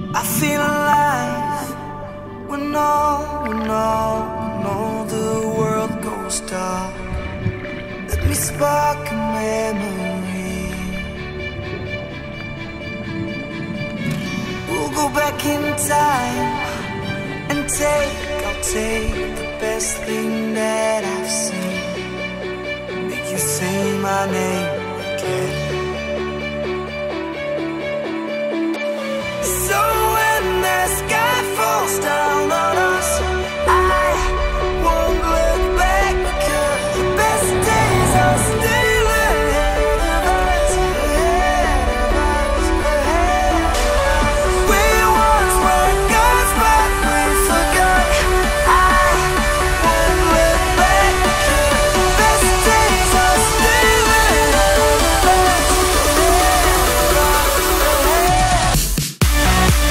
I feel alive when all the world goes dark. Let me spark a memory. We'll go back in time and I'll take the best thing that I've seen, make you say my name again. So when the sky falls down on us, I won't look back, because the best days are still ahead of us, ahead of us, ahead of us. We once were gods, but we forgot. I won't look back, because the best days are still ahead of us, ahead of us, ahead.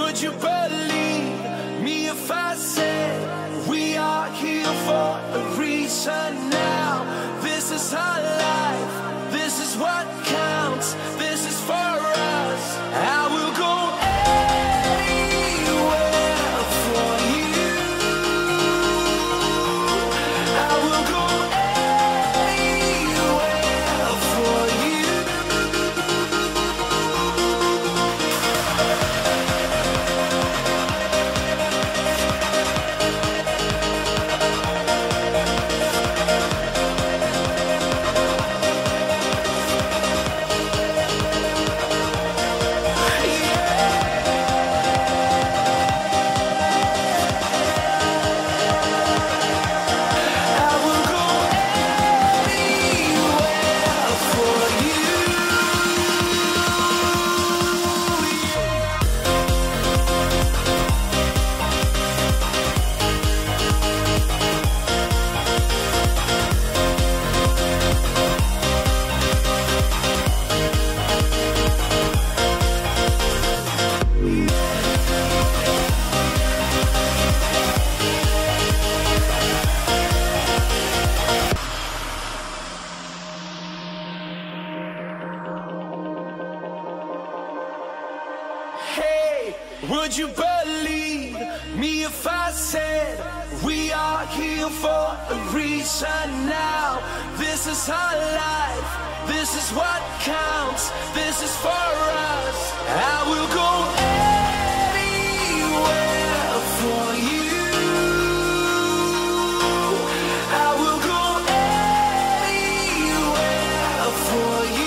would you believe me if I said we are here for a reason now? This is our life, this is what counts, this is for us. I will go anywhere for you. I will go anywhere for you. Would you believe me if I said we are here for a reason now? This is our life, this is what counts, this is for us. I will go anywhere for you. I will go anywhere for you.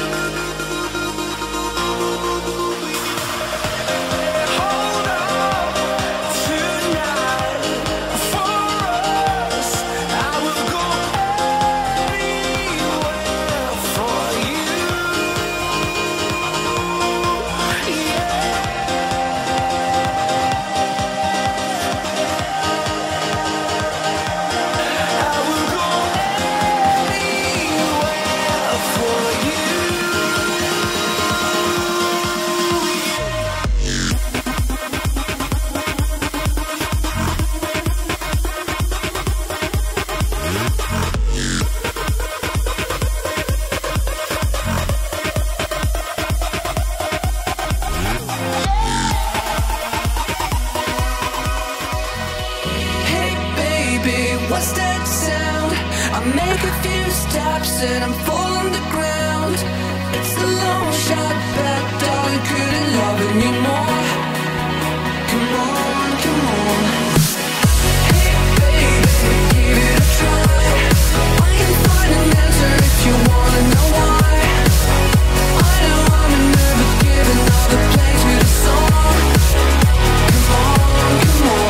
What's that sound? I make a few stops and I'm falling the ground. It's a long shot, but darling, couldn't love you more. Come on, come on. Hey baby, give it a try. I can find an answer if you wanna know why. I know I'm never giving another place with a song. Come on, come on.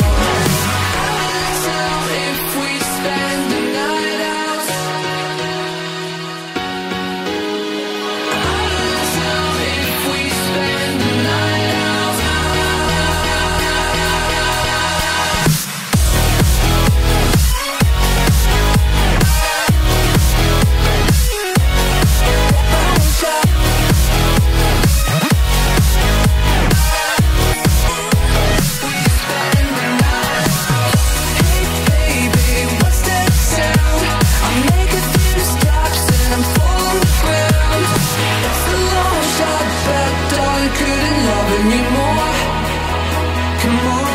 Come on.